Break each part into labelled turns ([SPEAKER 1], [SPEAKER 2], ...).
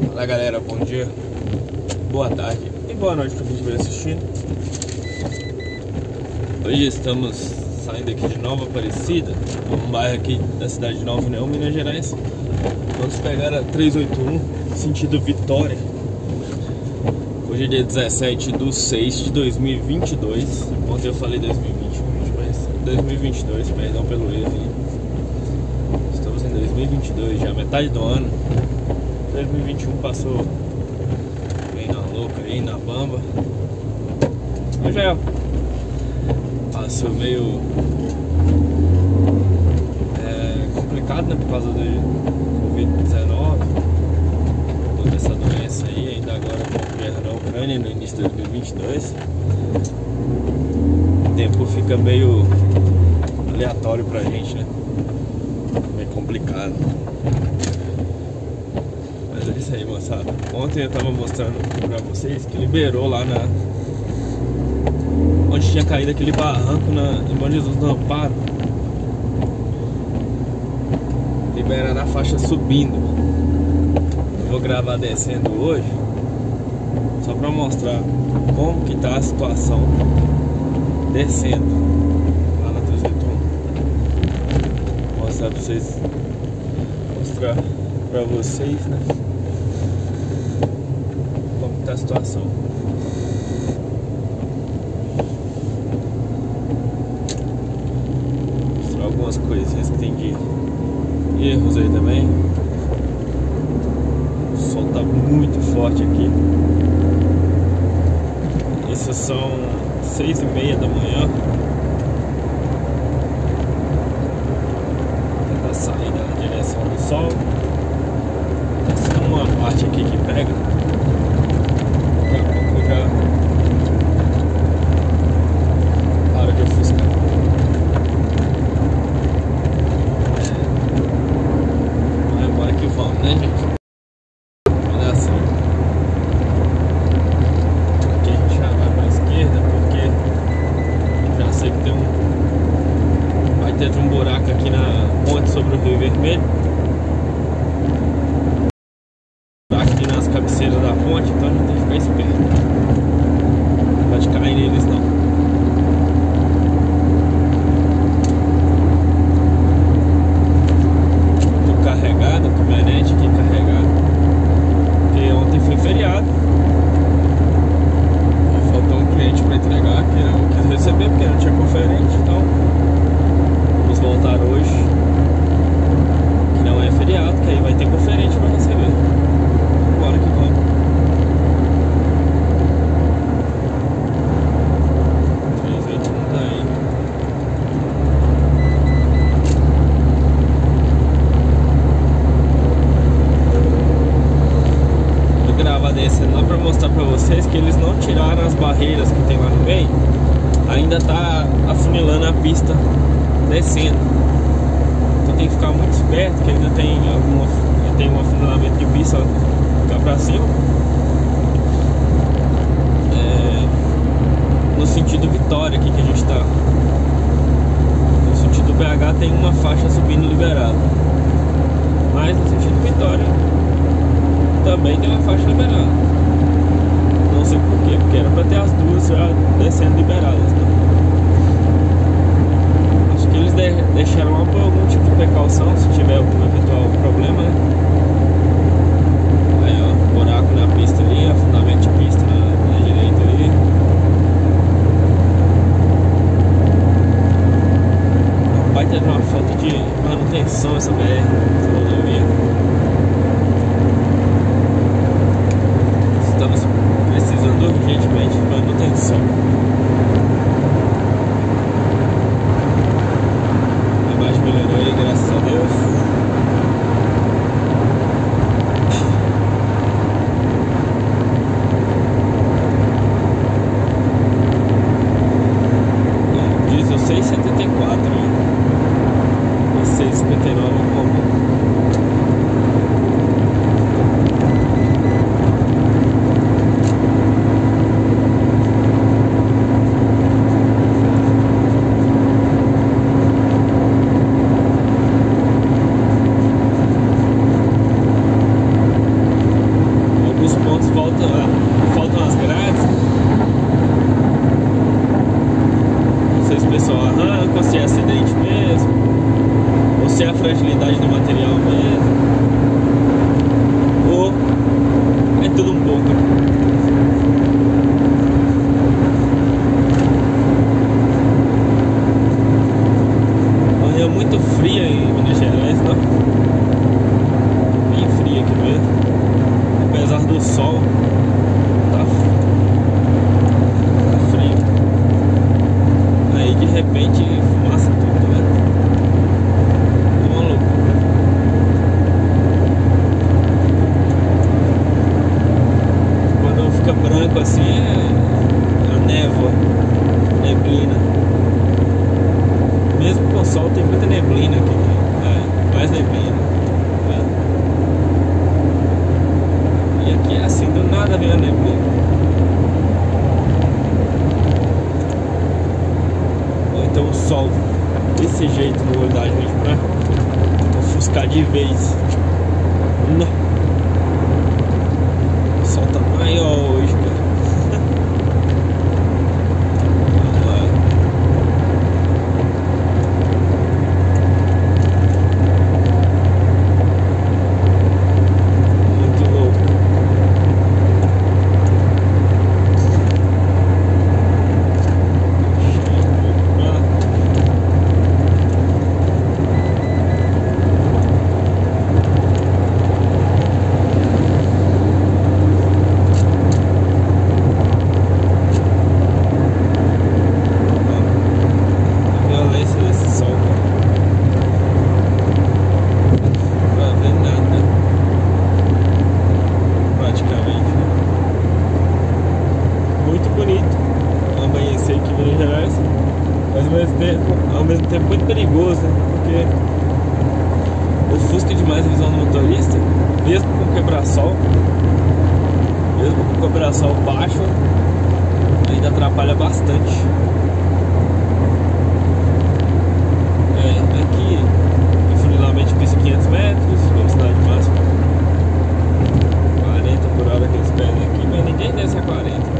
[SPEAKER 1] Fala galera, bom dia, boa tarde e boa noite para quem estiver assistindo. Hoje estamos saindo aqui de Nova Aparecida, um bairro aqui da cidade de Nova União, Minas Gerais. Vamos pegar a 381, sentido Vitória. Hoje é dia 17/6/2022. Ontem eu falei 2021, mas 2022, perdão pelo erro aí. Estamos em 2022, já metade do ano. 2021 passou bem na louca aí, na bamba. Hoje é passou meio complicado, né, por causa do Covid-19, toda essa doença aí, ainda agora com a guerra na Ucrânia no início de 2022. O tempo fica meio aleatório pra gente, né? Meio complicado. Mas é isso aí, moçada. Ontem eu tava mostrando pra vocês que liberou lá onde tinha caído aquele barranco em Bom Jesus do Amparo. Liberaram a faixa subindo. Eu vou gravar descendo hoje, só pra mostrar como que tá a situação descendo lá na 381. Vou mostrar pra vocês, né, como que tá a situação. Mostrar algumas coisinhas que tem de erros aí também. O sol tá muito forte aqui. Isso são 6h30 da manhã. Vou tentar sair da direção do sol. Tá sendo uma parte aqui que pega. Daqui a pouco eu já paro de ofuscar. Bora que vamos, né, gente? Olha só. Aqui a gente já vai pra esquerda porque já sei que vai ter um buraco aqui na ponte sobre o Rio Vermelho. Aqui nas cabeceiras da ponte, então a gente tem que ficar esperto. Não pode cair neles não. Tô carregado, a caminhonete aqui carregada. Porque ontem foi feriado. Faltou um cliente pra entregar que eu quis receber porque não tinha conferente, então vamos voltar hoje. Que não é feriado, que aí vai ter conferente pra receber. Bora que vamos. Tá aí. Vou gravar descendo lá pra mostrar pra vocês que eles não tiraram as barreiras que tem lá no meio. Ainda tá afunilando a pista descendo. Então tem que ficar muito esperto, que ainda tem um afunilamento de pista cá pra cima. No sentido Vitória aqui que a gente tá. No sentido BH tem uma faixa subindo liberada. Mas no sentido Vitória também tem uma faixa liberada. Não sei porquê, porque era pra ter as duas já descendo liberadas, né? Acho que eles deixaram lá por algum tipo de precaução, se tiver algum eventual problema, né? Aí ó, buraco na pista ali, afundamento de pista na direita ali. Vai ter uma falta de manutenção essa BR, essa rodovia. Estamos precisando urgentemente de manutenção. A imagem melhorou aí, graças a Deus. pontos faltam as grades. Não sei se o pessoal arranca, ou se é acidente mesmo, ou se é a fragilidade do material mesmo, ou é tudo um pouco. Manhã muito fria em Minas Gerais, tá? Bem fria aqui mesmo. Apesar do sol, tá frio. Aí de repente fumaça tudo, né? É uma loucura. Quando fica branco assim é a névoa, neblina. Mesmo com o sol tem muita neblina aqui, né? Mais neblina, né? E aqui é assim, do nada vem a neblina. Ou então o sol desse jeito no olho da gente pra ofuscar de vez. Não. O sol tá maior hoje, cara. Ao mesmo tempo muito perigoso, né? Porque ofusca demais a visão do motorista, mesmo com quebra-sol baixo, ainda atrapalha bastante. Aqui infundidamente pista 500 metros, velocidade máxima 40 por hora que eles pedem aqui, mas ninguém desce a 40, né?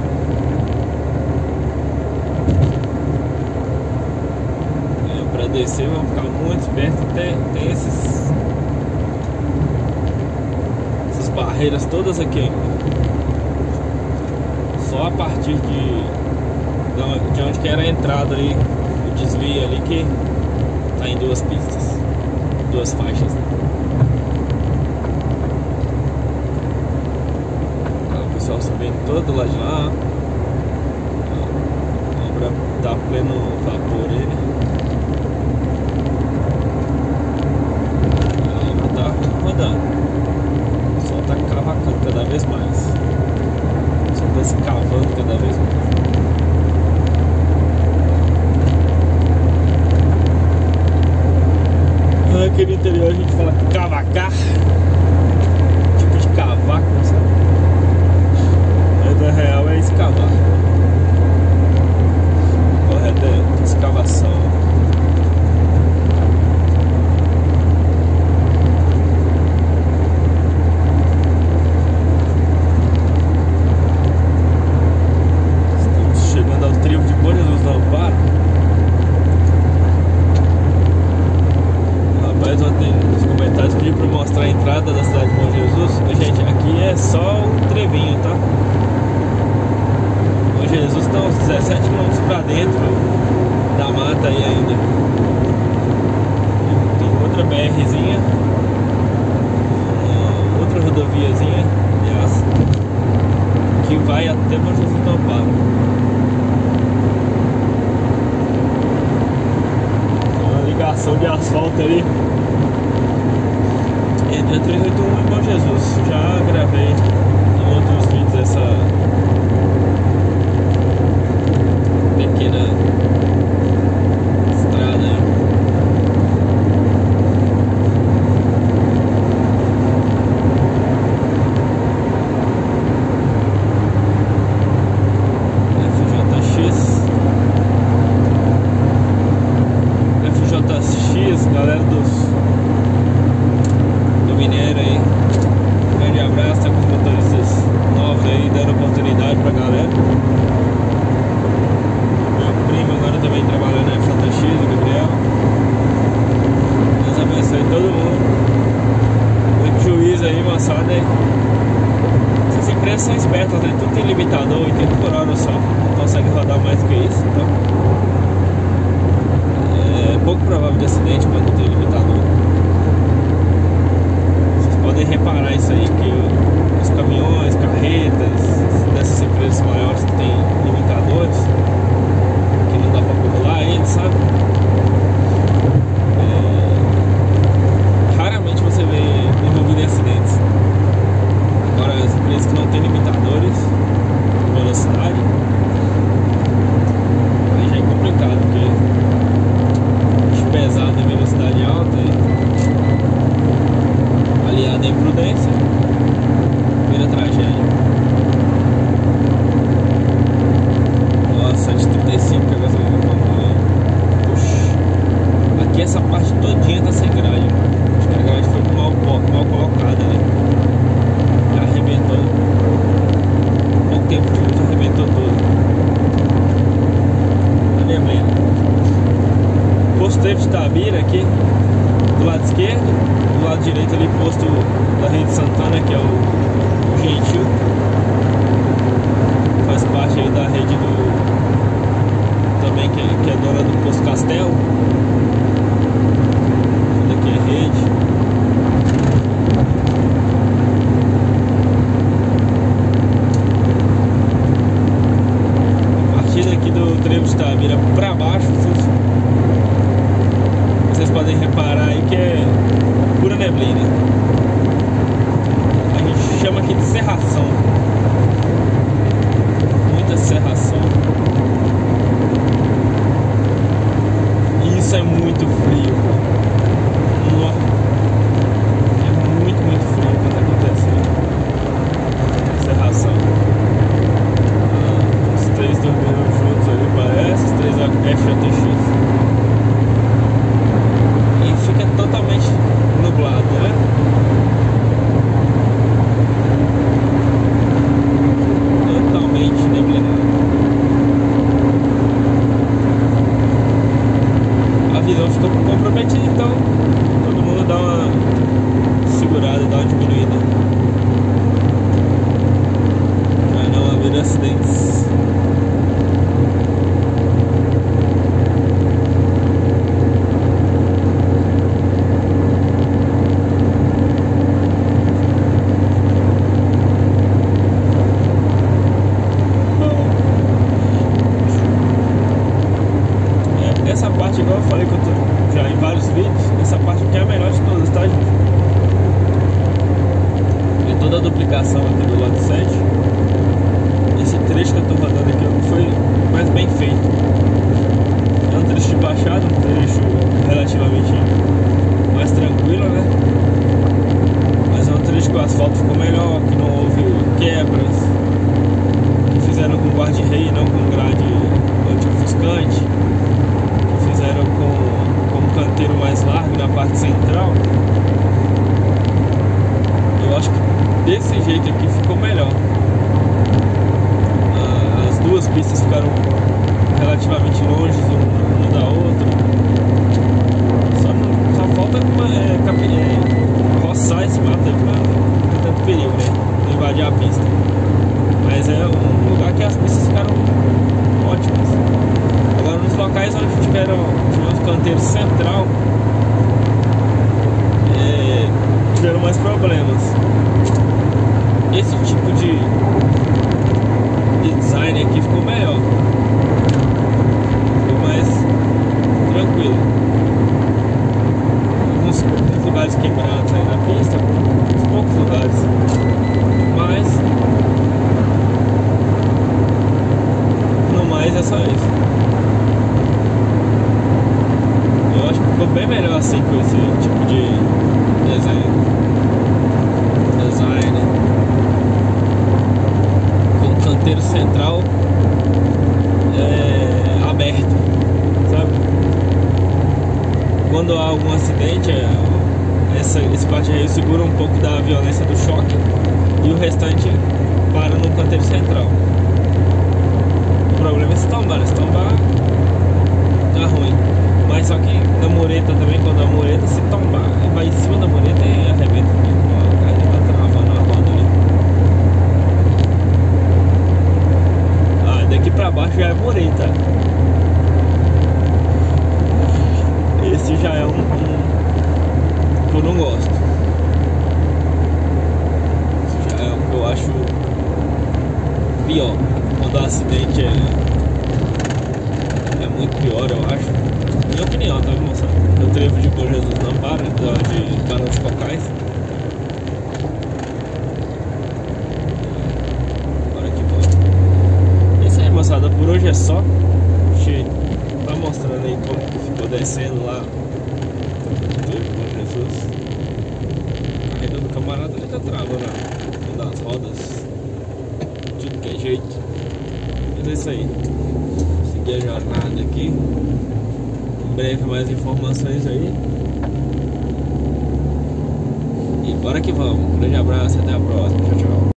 [SPEAKER 1] Para descer vamos ficar muito esperto. Tem essas barreiras todas aqui ainda. Só a partir de onde que era a entrada ali, o desvio ali, que tá em duas pistas, duas faixas, né? O pessoal subindo todo do lado de lá. A obra tá pleno vapor aí, né? Rodando. O sol tá cavacando cada vez mais. O sol tá se cavando cada vez mais. Aqui no interior a gente fala cavacar, tipo de cavaco, sabe? Mas na real é escavar. Correto é escavação. A entrada da cidade de Bom Jesus, gente, aqui é só um trevinho, tá? Bom Jesus está uns 17 km pra dentro da mata aí ainda. Tem outra BRzinha, outra rodoviazinha, aliás, que vai até Bom Jesus do Amparo. Tem uma ligação de asfalto ali entre 381 e Bom Jesus. Já gravei em outros vídeos essa pequena estrada aí. FJX, galera do minério aí, grande abraço, tá com os motoristas novos aí, dando oportunidade pra galera. Meu primo agora também trabalhando na FJX, o Gabriel. Deus abençoe todo mundo. Muito juízo aí, moçada. Essas empresas são espertas, né? Tudo tem limitador, 80 por hora só. Não consegue rodar mais do que isso, então é pouco provável de acidente quando tem limitador. Vocês podem reparar isso aí, que os caminhões, carretas dessas empresas maiores que tem limitadores, que não dá pra burlar eles, sabe? Raramente você vê envolvido em acidentes. Agora as empresas que não tem limitadores de velocidade, aí já é complicado, porque pesado em velocidade alta aliado à imprudência vira tragédia. Nossa, 735 que a gasolina comum. Puxa, aqui essa parte todinha tá sem grade. Acho que a grade foi mal colocada, né? Já arrebentou. Pouco tempo de uso, arrebentou tudo. A neblina. Posto Trevo de Itabira aqui do lado esquerdo, do lado direito ali posto da Rede Santana, que é o Gentil, faz parte aí da rede do também que é dona do Posto Castelo. Tudo aqui é rede. A partir daqui do Trevo de Itabira pra baixo, vocês podem reparar aí que é pura neblina. A gente chama aqui de serração. Muita serração. E isso é muito frio. É muito, muito frio o que está acontecendo. Serração. Os três dormiram juntos ali, parece. Os três FJX. Fica totalmente nublado, né? Totalmente neblinado. A visão ficou comprometida, então todo mundo dá uma segurada, dá uma diminuída pra não haver acidentes. Igual eu falei que eu tô já em vários vídeos, essa parte aqui é a melhor de todas, tá, gente? Tem toda a duplicação aqui do lado 7. Esse trecho que eu tô rodando aqui foi mais bem feito. É um trecho de baixada, um trecho relativamente mais tranquilo, né? Mas é um trecho que o asfalto ficou melhor, que não houve quebras, que fizeram com guarda-rei, não com grade anti-ofuscante. Fizeram com um canteiro mais largo na parte central. Eu acho que desse jeito aqui ficou melhor. As duas pistas ficaram relativamente longe uma da outra. Só falta roçar esse mato aí pra não ter tanto perigo, né? Não invadir a pista. Mas é um lugar que as pistas ficaram ótimas. Agora nos locais onde tivemos canteiro central, tiveram mais problemas. Esse tipo de design aqui ficou melhor, ficou mais tranquilo. Alguns lugares quebrados aí na pista, uns poucos lugares, mas no mais é só isso. Eu acho que ficou bem melhor assim com esse tipo de design. Com o canteiro central aberto, sabe? Quando há algum acidente, esse guarda-reio segura um pouco da violência do choque e o restante para no canteiro central. O problema é se tombar, tá ruim. Mas só que na mureta também, quando a mureta se tombar, vai em cima da mureta e arrebenta. Aí vai travando a roda ali. Ah, daqui pra baixo já é mureta. Esse já é um que eu não gosto. Esse já é um que eu acho pior. Quando o acidente é muito pior, eu acho. Minha opinião, tá, moçada? No trevo de Bom Jesus não para, de Barão de Cocais. Agora que bom. Isso aí, moçada, por hoje é só. A gente tá mostrando aí como que ficou descendo lá no trevo de Bom Jesus. A rede do camarada ali tá travando das rodas. Tudo que é jeito. Mas é isso aí. Seguir a jornada aqui. Em breve mais informações aí. E bora que vamos. Um grande abraço, até a próxima. Tchau, tchau.